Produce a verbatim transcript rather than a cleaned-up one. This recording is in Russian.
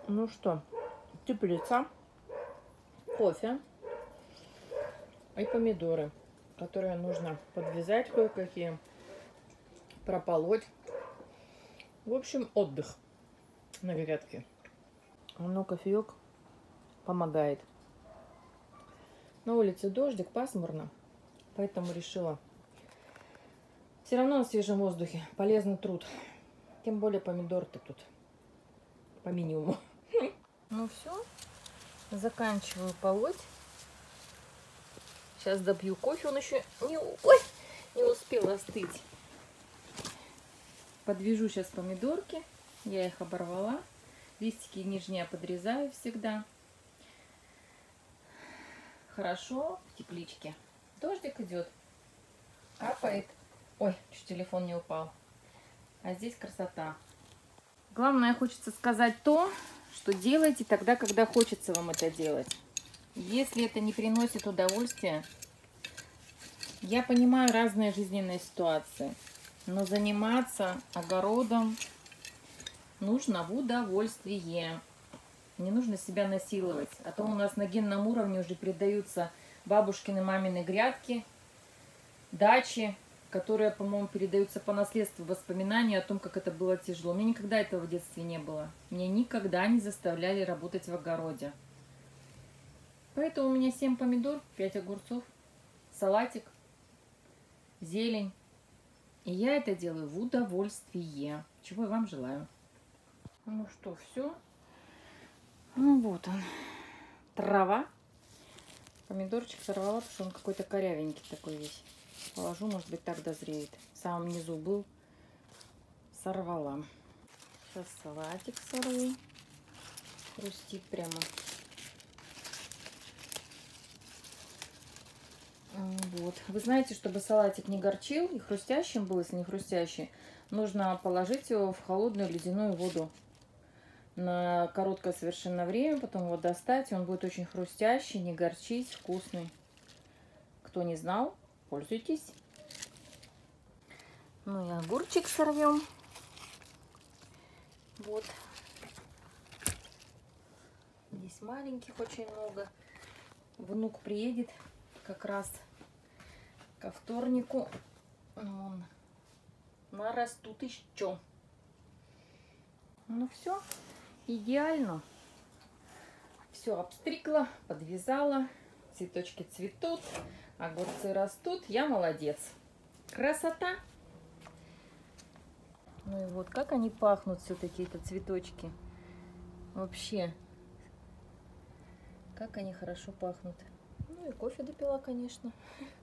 Ну что, теплица, кофе и помидоры, которые нужно подвязать кое-какие, прополоть. В общем, отдых на грядке. Ну, кофеек помогает. На улице дождик, пасмурно, поэтому решила. Все равно на свежем воздухе полезный труд. Тем более помидор-то тут по минимуму. Ну все, заканчиваю полоть. Сейчас допью кофе, он еще не, ой, не успел остыть. Подвяжу сейчас помидорки. Я их оборвала. Листики нижние подрезаю всегда. Хорошо в тепличке. Дождик идет. Капает. Ой, чуть телефон не упал. А здесь красота. Главное, хочется сказать то, что делайте тогда, когда хочется вам это делать. Если это не приносит удовольствия, я понимаю разные жизненные ситуации, но заниматься огородом нужно в удовольствие. Не нужно себя насиловать. А то у нас на генном уровне уже передаются бабушкины, мамины грядки, дачи, которые, по-моему, передаются по наследству, воспоминания о том, как это было тяжело. У меня никогда этого в детстве не было. Меня никогда не заставляли работать в огороде. Поэтому у меня семь помидор, пять огурцов, салатик, зелень. И я это делаю в удовольствие. Чего я вам желаю. Ну что, все. Ну вот он. Трава. Помидорчик сорвала, потому что он какой-то корявенький такой весь. Положу, может быть, так дозреет. В самом низу был. Сорвала. Сейчас салатик сорву. Хрустит прямо. Вот. Вы знаете, чтобы салатик не горчил и хрустящим был, если не хрустящий, нужно положить его в холодную ледяную воду на короткое совершенно время, потом его достать, и он будет очень хрустящий, не горчить, вкусный. Кто не знал, пользуйтесь. Ну и огурчик сорвем. Вот. Здесь маленьких очень много. Внук приедет как раз ко вторнику. Вон, нарастут еще. Ну все, идеально. Все обстригла, подвязала. Цветочки цветут, огурцы растут. Я молодец. Красота. Ну и вот как они пахнут все-таки, это цветочки. Вообще, как они хорошо пахнут. Ну и кофе допила, конечно.